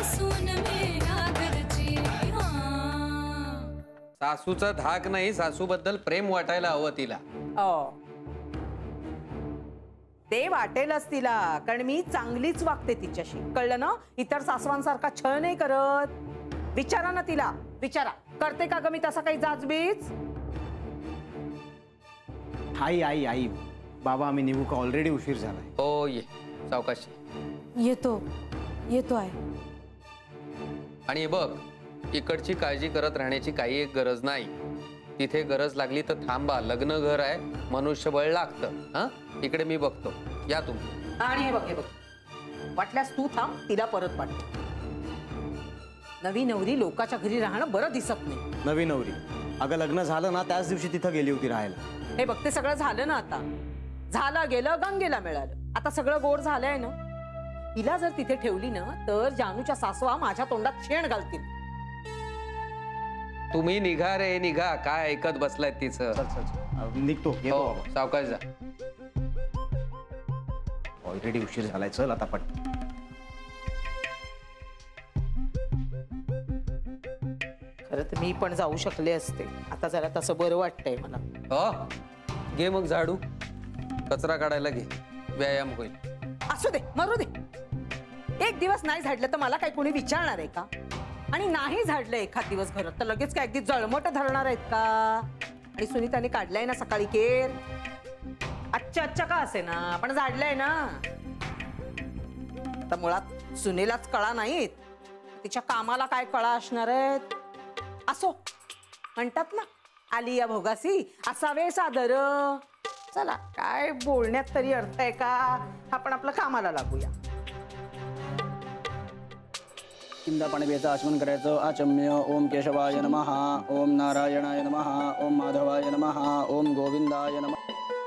सून मी ह्या घरची. सासूचा धाक नाही, सासू बद्दल प्रेम वाटायला हवं तिला. ते वाटेलच तिला, कारण मी चांगलीच वागते तिच्याशी, कळलं ना? इतर सासवांसारखा छळ नाही करत. विचारा ना तिला, विचारा करते का ग मी तसा काही जाचबीज? आई आई आई बाबा आम्ही निघू का? ऑलरेडी उशीर झालाय. हो ये सावकाशी. येतो आहे. आणि बघ, इकडची काळजी करत राहण्याची काही एक गरज नाही. तिथे गरज लागली तर थांबा. लग्न घर आहे, मनुष्यबळ लागतं. हा, इकडे मी बघतो, या तुम्ही. आणि हे बघ, वाटल्यास तू थांब, तिला परत पाठ. नवी नवरी लोकाच्या घरी राहणं बरं दिसत नाही. नवी नवरी अगं लग्न झालं ना त्याच दिवशी तिथं गेली होती राहायला. हे बघ, ते सगळं झालं ना आता. झालं गेलं, गंगेला मिळालं. आता सगळं गोड झालंय ना. तिला जर तिथे ठेवली ना तर जानूच्या सासवा माझ्या तोंडात शेण घालतील. तुम्ही निघा रे निघा, काय ऐकत बसलाय तिचं. निघतो, सावकाश जा. ऑलरेडी उशीर झालाय, चल आता पट. खरं तर मी पण जाऊ शकले असते. आता जरा तसं बरं वाटतंय मला. घे मग झाडू, कचरा काढायला घे, व्यायाम होईल. असू दे, मरू दे. एक दिवस नाही झाडलं तर मला काही कोणी विचारणार आहे का? आणि नाही झाडलं एखाद दिवस घरात तर लगेच काय अगदी जळमट धरणार आहेत का? आणि सुनीताने काढलाय ना सकाळी केर. अच्छा का असे ना, पण झाडलंय ना. आता मुळात सुनेलाच कळा नाहीत, तिच्या कामाला काय कळा असणार आहेत. असो, म्हणतात ना आली या भोगासी असावे सादर. चला, काय बोलण्यात तरी अर्थ आहे का? आपण आपलं कामाला लागूया. इंदा पाणीचा आचमन करायचं. आचम्य. ओम केशवाय नमः, ओम नारायणाय नमः, ओम माधवाय नमः, ओम गोविंदाय नमः.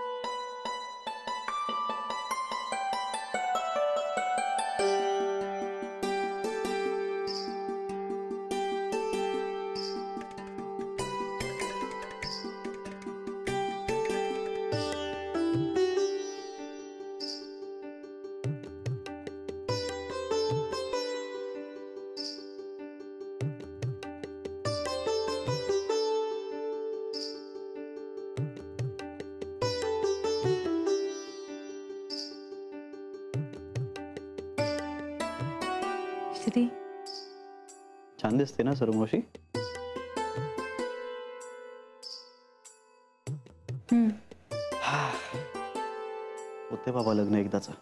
श्री, छान दिसते ना सरू मावशी? होते बाबा लग्न एकदाच.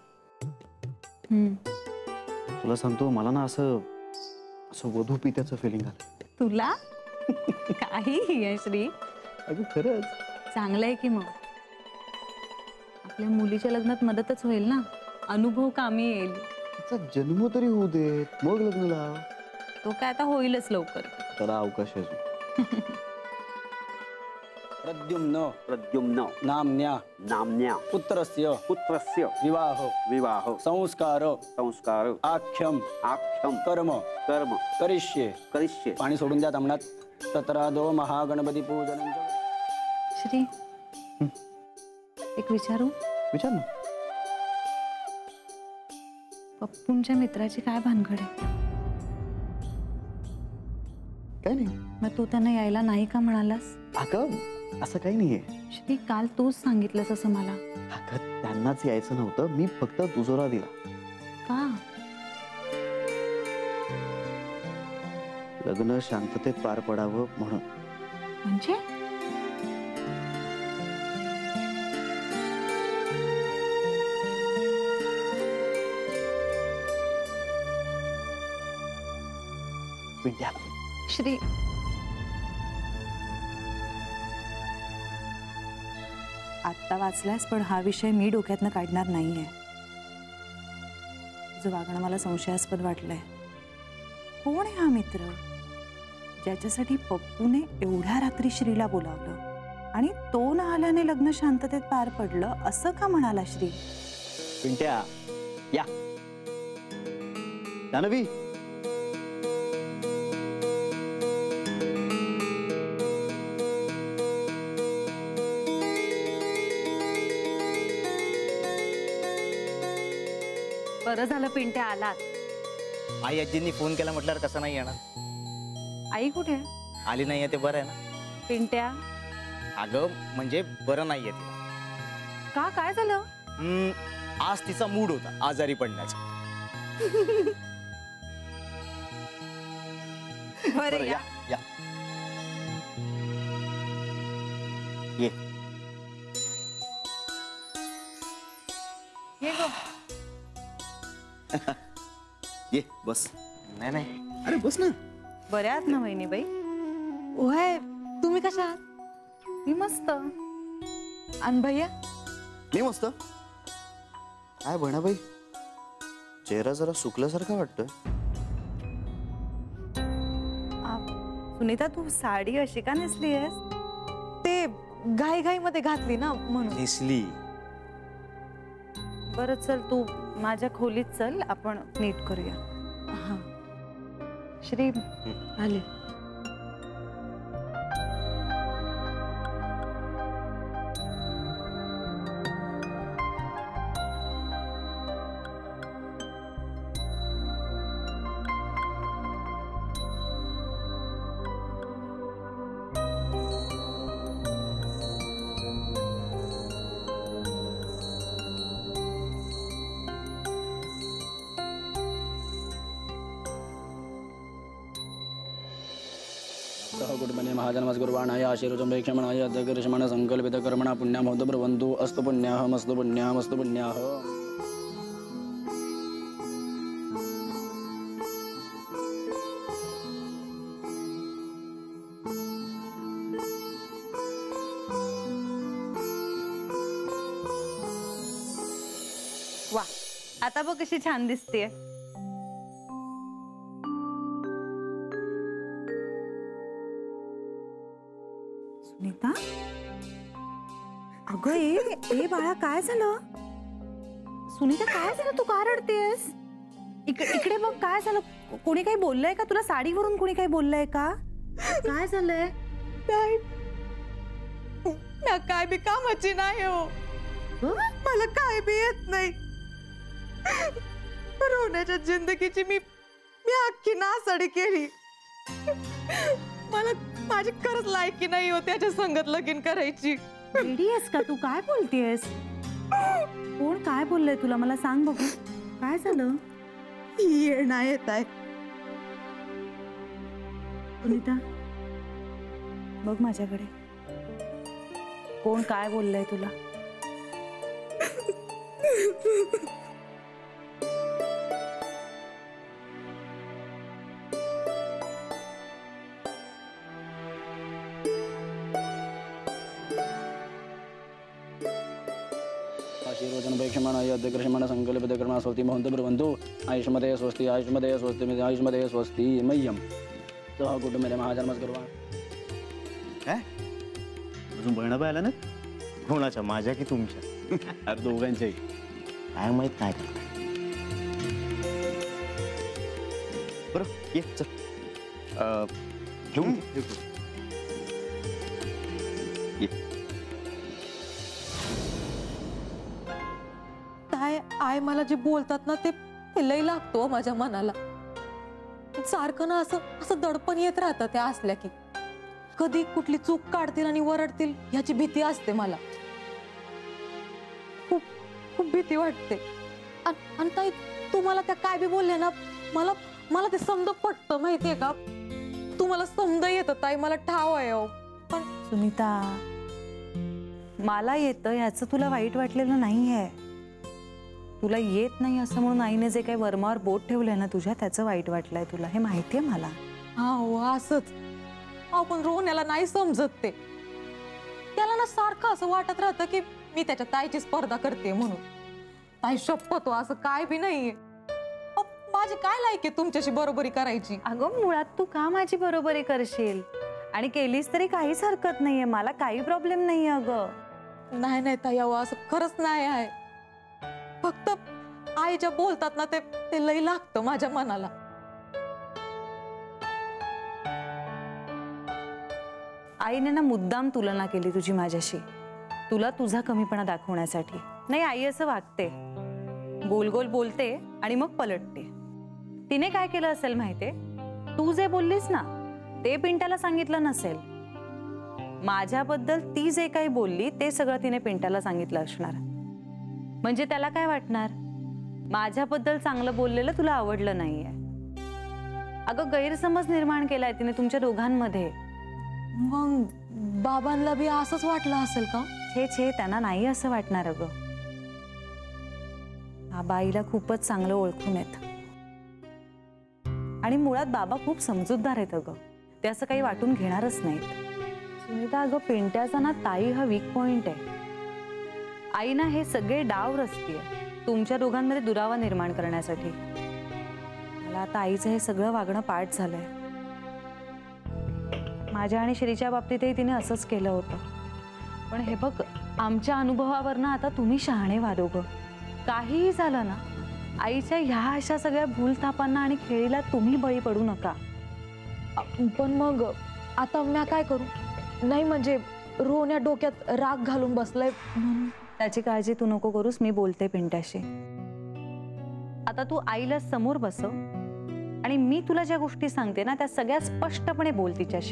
तुला सांगतो, मला ना असं वधू पित्याचं फिलिंग आलं. तुला काही आहे श्री? अगं खरंच चांगलं आहे की. मग आपल्या मुलीच्या लग्नात मदतच होईल ना, अनुभव कामी येईल. तिचा जन्म तरी होऊ दे, मग लग्न लाव. तो काय आता होईलच लवकर. त्याला अवकाश आहे. प्रद्युम्न नाम्न्या पुत्रस्य विवाह संस्कार आख्यम कर्म करिष्ये. पाणी सोडून द्या तांबण्यात. तत्रादो महागणपती पूजन. श्री, एक विचारू? विचार ना. पप्पूंच्या मित्राची काय भानगड आहे? काय नाही. मग तू त्यांना यायला नाही का म्हणालास? अगं असं काही नाहीये श्री, काल तूच सांगितलंस असं मला. अगं त्यांनाच यायचं नव्हतं, मी फक्त दुजोरा दिला. का? लग्न शांततेत पार पडावं म्हणून. म्हणजे? पिंट्या. श्री, आत्ता वाचलास, पण हा विषय मी डोक्यातनं काढणार नाहीये. तुझं वागणं मला संशयास्पद वाटलंय. कोण आहे हा मित्र ज्याच्यासाठी पप्पूने एवढ्या रात्री श्रीला बोलावलं आणि तो न आल्याने लग्न शांततेत पार पडलं असं का म्हणाला श्री? पिंट्या या. जानवी, बरं झालं पिंट्या आलात. आई आजींनी फोन केला म्हटल्यावर कसं नाही येणार? आई कुठे? आली नाहीये ते बरं आहे ना. पिंट्या अगं म्हणजे बरं नाहीये तिला. का, काय झालं? आज तिचा मूड होता आजारी पडण्याचा. बरं या. या ये ये गो. ये बस. नाही नाही अरे बस ना. बऱ्या आहात ना वहिनीबाई? ओय तुम्ही कशा आहात? मी मस्त. आणि भैया? मी मस्त. काय बहिणाबाई चेहरा जरा सुकल्यासारखा वाटतोय. सुनीता तू साडी अशी का नेसली आहेस? ते घाई मध्ये घातली ना म्हणून. नेसली. बरं चल तू माझ्या खोलीत चल, आपण नीट करूया. हा श्री आले. कुटुंबने महाजन्मस्कुर्वाणाय आशीर्वचंपेक्षमणाय अध्यक्षमण संकल्पित कर्मणा पुण्यामोद ब्रवन्तु अस्तु पुण्याहमस्तु पुण्याहमस्तु पुण्याह. वा, आता बघ कशी छान दिसतेय. सुनीता, अगं ए बाळा काय झालं? सुनीता काय झालं, तू का रडतेस? इकडे बघ काय झालं. कोणी काही बोललंय का तुला? साडीवरून कोणी काही बोललंय का? काय झालंय? काय बी कामाची नाही हो. मला काय बी येत नाही. रोण्याच्या जिंदगीची मी अख्खी नासाडी केली. मला माझी खरंच लायकी नाही हो त्याच्या संगत लगीन करायची. रेडी आहेस का तू? काय बोलतेस? कोण काय बोललंय तुला? मला सांग बघू काय झालं. येणं येत आहे. सुनीता बघ माझ्याकडे. कोण काय बोललंय तुला? आशीर्वचनपेक्षमणाय अध्यक्षमण संकल्पित कर्मणा स्वस्ति भवन्तु ब्रवन्तु. आयुष्मते स्वस्ति आयुष्मते स्वस्ति आयुष्मते स्वस्ति मह्यम. सह कुटुंबने महाजन्मस्कुर्वाण. काय अजून बहिणाबाई आला ना? कोणाच्या, माझ्या की तुमच्या? अरे दोघांच्याही. काय माहित काय करताय. बरं ये चल. घेऊन आय मला जे बोलतात ना ते लई लागतो माझ्या मनाला. सारखं ना असं दडपण येत राहतं त्या असल्या की. कधी कुठली चूक काढतील आणि वरडतील याची भीती असते मला. खूप खूप भीती वाटते. आणि ताई तुम्हाला त्या काय बी बोलले ना, मला ते समज पटतं माहितीये का. तुम्हाला समज येतं ताई, मला ठाव आहे हो. पण सुनीता मला येतं ह्याचं तुला वाईट वाटलेलं नाहीये. तुला येत नाही असं म्हणून आईने जे काही वर्मावर बोट ठेवलंय ना तुझ्या, त्याचं वाईट वाटलंय तुला, हे माहितीये मला. हा हो असंच. पण रोहण्याला नाही समजत ते. त्याला ना सारखं असं वाटत राहतं की मी त्याच्या ताईची स्पर्धा करते म्हणून. ताई शपथ असं काय बी नाहीये. माझी काय लायकी तुमच्याशी बरोबरी करायची? अगं मुळात तू का माझी बरोबरी करशील? आणि केलीस तरी काहीच हरकत नाहीये, मला काही प्रॉब्लेम नाहीये. अगं नाही ताई असं खरंच नाही आहे. फक्त आई ज्या बोलतात ना ते लई लागतं माझ्या मनाला. आईने ना मुद्दाम तुलना केली तुझी माझ्याशी, तुला तुझा कमीपणा दाखवण्यासाठी. नाही आई असं वागते, गोल गोल बोलते आणि मग पलटते. तिने काय केलं असेल माहितीये, तू जे बोललीस ना ते पिंट्याला सांगितलं नसेल. माझ्याबद्दल ती जे काही बोलली ते सगळं तिने पिंट्याला सांगितलं असणार. म्हणजे त्याला काय वाटणार, माझ्याबद्दल चांगलं बोललेलं तुला आवडलं नाहीये. अगं गैरसमज निर्माण केलाय तिने तुमच्या दोघांमध्ये. मग बाबांना बी असंच वाटलं असेल का? छे छे, त्यांना नाही असं वाटणार. अगं बाबा आईला खूपच चांगलं ओळखून येत आणि मुळात बाबा खूप समजूतदार आहेत. अगं ते असं काही वाटून घेणारच नाहीत. सुनीता, अगं पिंट्याचा ना ताई हा वीक पॉइंट आहे. आई ना हे सगळे डाव रचतीये तुमच्या दोघांमध्ये दुरावा निर्माण करण्यासाठी. मला आता आईचं हे सगळं वागणं पाठ झालंय. माझ्या आणि श्रीच्या बाबतीतही तिने असंच केलं होतं. पण हे बघ, आमच्या अनुभवावरनं आता तुम्ही शहाणे व्हा दोघं. काहीही झालं ना, आईच्या ह्या अशा सगळ्या भूलथापांना आणि खेळीला तुम्ही बळी पडू नका. पण मग आता मी काय करू? नाही म्हणजे रोहन डोक्यात राग घालून बसलाय म्हणून. त्याची काळजी तू नको करूस, मी बोलते पिंट्याशी. आता तू आईला समोर बसव आणि मी तुला ज्या गोष्टी सांगते ना त्या सगळ्या स्पष्टपणे बोल तिच्याशी.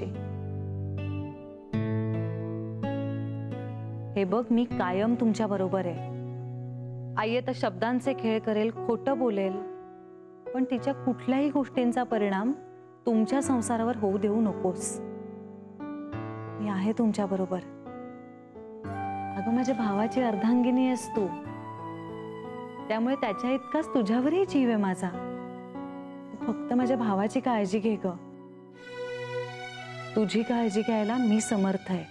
हे बघ, मी कायम तुमच्या बरोबर आहे. आई आता शब्दांचे खेळ करेल, खोटं बोलेल, पण तिच्या कुठल्याही गोष्टींचा परिणाम तुमच्या संसारावर होऊ देऊ नकोस. मी आहे तुमच्या बरोबर. अगं माझ्या भावाची अर्धांगिनी आहेस तू, त्यामुळे त्याच्या इतकाच तुझ्यावरही जीव आहे माझा. फक्त माझ्या भावाची काळजी घे ग. तुझी काळजी घ्यायला मी समर्थ आहे.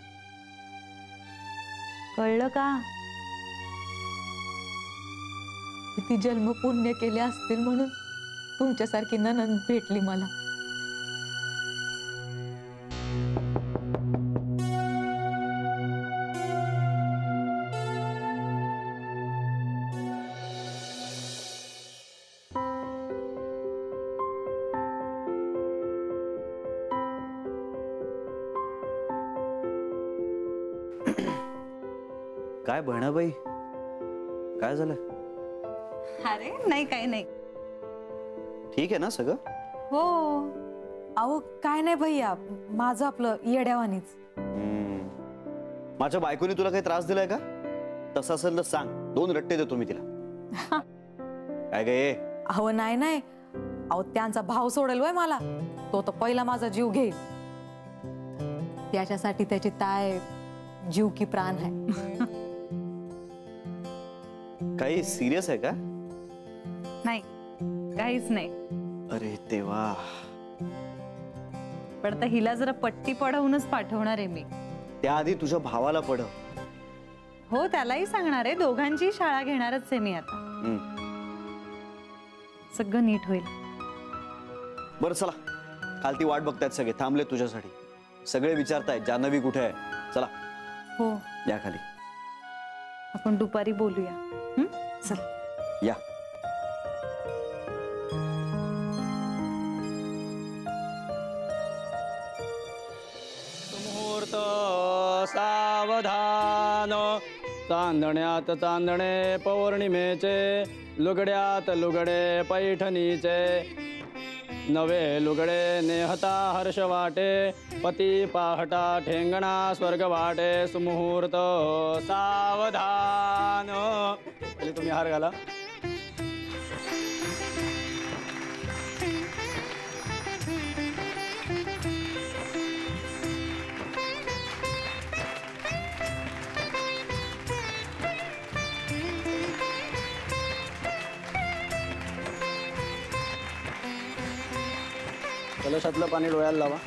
कळलं का? किती जन्म पुण्य केले असतील म्हणून तुमच्यासारखी नणंद भेटली मला. काय बहिणाबाई, काय झालं? अरे नाही, काही नाही. ठीक आहे ना सगळं? हो. अहो काय नाही भैया, माझं आपलं येड्यावानीच. माझ्या बायकोनी तुला काही त्रास दिलाय का? तसं असेल तर सांग, 2 रट्टे देतो मी तिला. काय गे? अहो नाही नाही, अहो त्यांचा भाव सोडेल वय मला. तो तर पहिला माझा जीव घेईल. त्याच्यासाठी त्याची ताय जीव की प्राण आहे. काही सिरियस आहे का? नाही, काहीच नाही. अरे देवा. पण आता हिला जरा पट्टी पडवूनच पाठवणार आहे मी. त्याआधी तुझ्या भावाला पडव. हो, त्यालाही सांगणार आहे. दोघांची शाळा घेणारच आहे मी आता. सगळं नीट होईल. बरं चला, काल ती वाट बघतायत सगळे, थांबले तुझ्यासाठी. सगळे विचारतायत जान्हवी कुठे आहे. चला हो, या खाली. आपण दुपारी बोलूया. चल या. मुहूर्त सावधान, चांदण्यात चांदणे पौर्णिमेचे, लुगड्यात लुगडे पैठणीचे, नवे लुगडे नेहता हर्ष वाटे, पती पाहटा ठेंगणा स्वर्ग वाटे. सुमुहूर्त सावधान. पहिले तुम्ही हार घाला. कलशातलं पाणी डोळ्याला लावा.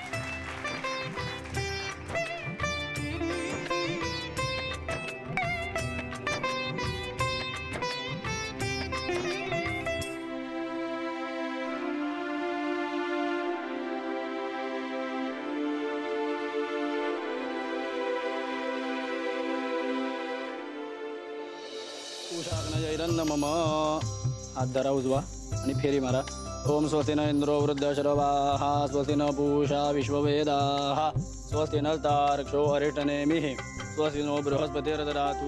मम हात धरा उजवा आणि फेरी मारा. ओम स्वस्ति न इंद्रो वृद्धशरवाः, स्वस्ति न पूषा विश्ववेदाः, स्वस्ति न तार्क्ष्यो अरिष्टनेमिः, स्वस्ति नो बृहस्पतिर्ददातु.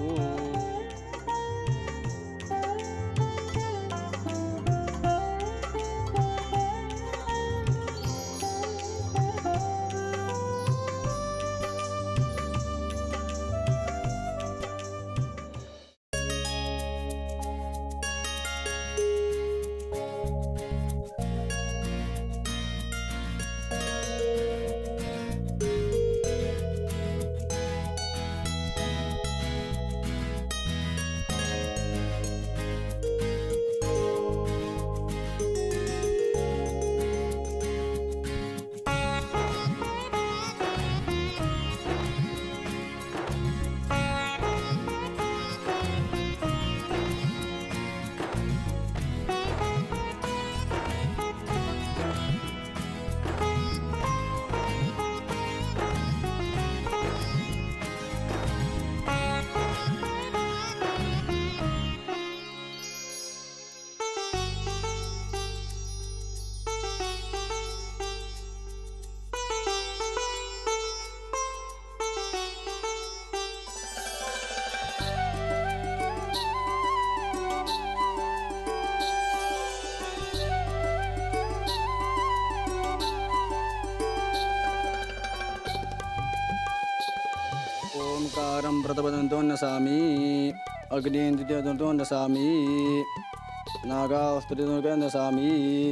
अग्निहोत्रं प्रतपदन्तो नसामि अग्निं द्वितीयदन्तो नसामि नागास्त्रिदन्तो नसामि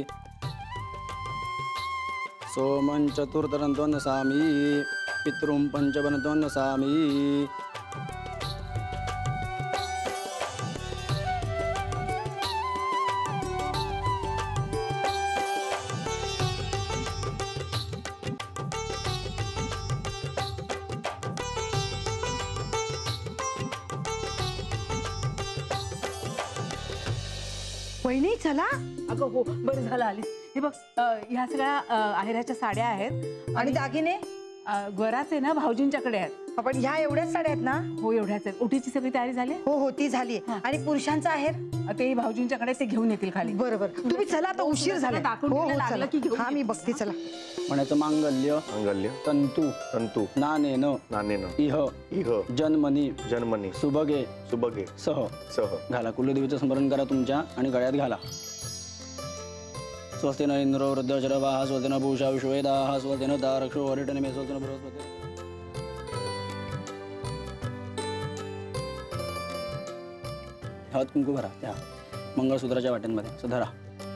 सोमं चतुर्थदन्तो नसामि पितृं पंचवदन्तो नसामि वहिनी चला. अगं हो बरं झालं आलीस. हे बघ ह्या सगळ्या आहेराच्या साड्या आहेत आणि दागिने गराच आहे ना भाऊजींच्याकडे आहेत. आपण ह्या एवढ्याच साड्या आहेत ना? हो एवढ्याच आहेत. ओटीची सगळी तयारी झाली? हो हो ती झाली. आणि पुरुषांचा आहेर तेही भाऊजींच्याकडे ते घेऊन येतील खाली. बरोबर तुम्ही चला आता उशीर झाला. दाखवून लागलं की घेऊन हा मी बघते चला. म्हणायचं मांगल्य मांगल्य तंतू तंतू नानेन नानेन इह इह जन्मनी जन्मनी सुबगे सुबगे सह सह घाला. कुलदेवीचं स्मरण करा तुमच्या आणि गळ्यात घाला. स्वस्ति न इंद्रो वृद्धशरवाः स्वस्ति न पूषा विश्ववेदाः स्वस्ति न तारक्षो हरिटनिमे स्वस्ति न बृहस्पतिः. हळद कुंकू भरा त्या मंगळसूत्राच्या वाट्यांमध्ये असं धरा.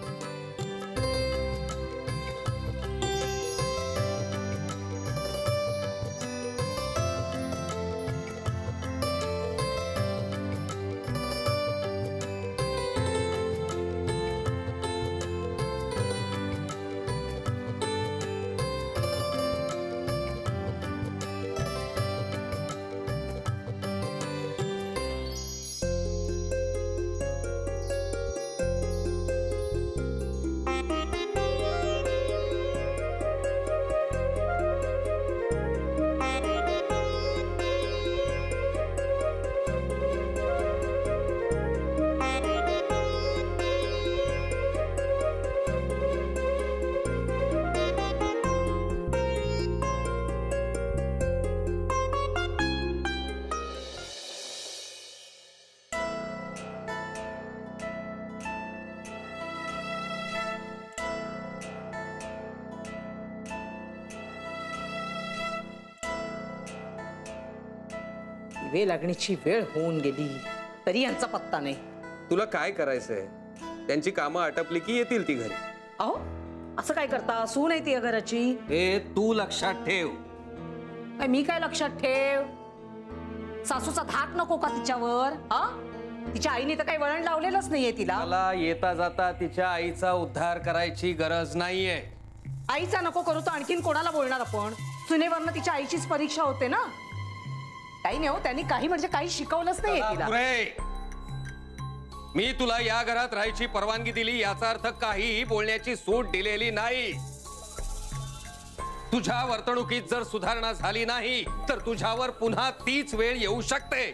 वेळ लागण्याची वेळ होऊन गेली तरी यांचा पत्ता नाही. तुला काय करायचंय? त्यांची कामं आटपली की येतील ती घरी. अहो असं काय करता? सून आहे ती या घराची. हे तू लक्षात ठेव. मी काय लक्षात ठेव? सासूचा धाक नको का तिच्यावर? हा तिच्या आईने तर काही वळण लावलेलंच नाहीये तिला. मला येता जाता तिच्या आईचा उद्धार करायची गरज नाहीये. आईचा नको करू तर आणखीन कोणाला बोलणार आपण? सुनेवरनं तिच्या आईचीच परीक्षा होते ना. काही नाही हो त्यांनी काही म्हणजे काही शिकवलंच नाही तिला. मी तुला या घरात राहायची परवानगी दिली याचा अर्थ काहीही बोलण्याची सूट दिलेली नाही. तुझ्या वर्तणुकीत जर सुधारणा झाली नाही तर तुझ्यावर पुन्हा तीच वेळ येऊ शकते.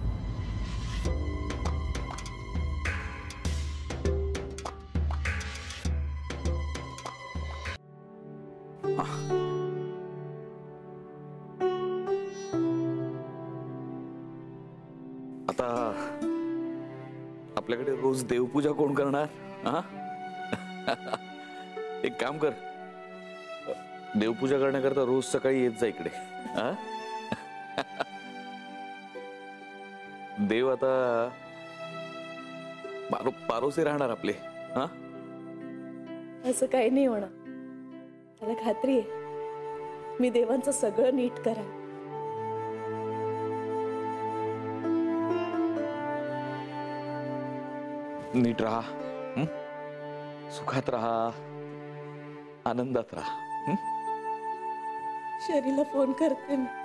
आता आपल्याकडे रोज देवपूजा कोण करणार? हा एक काम कर, देवपूजा करण्याकरता रोज सकाळी येत जा इकडे. देव आता पारोसे राहणार आपले. हा असं काही नाही होणार. मला खात्री आहे मी देवांचं सगळं नीट करा. नीट राहा, सुखात राहा, आनंदात राहा. शरीला फोन करते मी.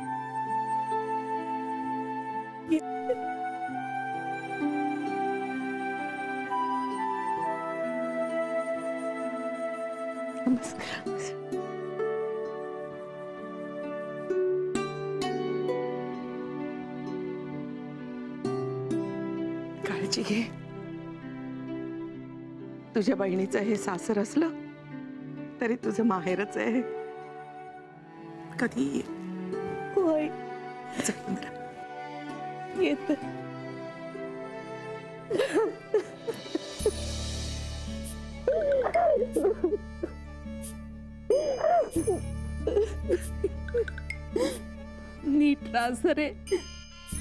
काळजी घे. तुझ्या बहिणीचं हे सासर असलं तरी तुझं माहेरच आहे. कधी होय येत. नीट राहा सरे.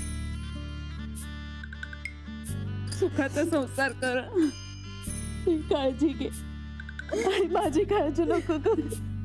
सुखाचा संसार कर. ही काळजी घे आणि माझी काळजी नको करू.